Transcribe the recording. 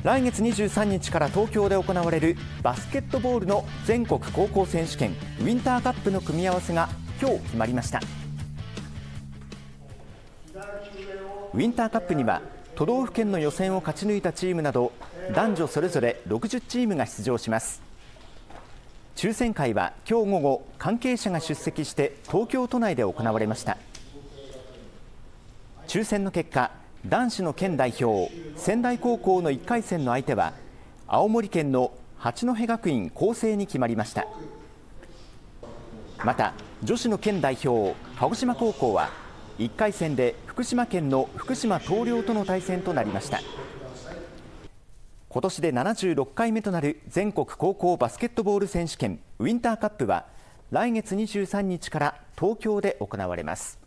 来月23日から東京で行われるバスケットボールの全国高校選手権ウィンターカップの組み合わせが今日決まりました。ウィンターカップには都道府県の予選を勝ち抜いたチームなど男女それぞれ60チームが出場します。抽選会は今日午後、関係者が出席して東京都内で行われました。抽選の結果、男子の県代表仙台高校の1回戦の相手は青森県の八戸学院光星に決まりました。また女子の県代表鹿児島高校は1回戦で福島県の福島東稜との対戦となりました。今年で76回目となる全国高校バスケットボール選手権ウィンターカップは来月23日から東京で行われます。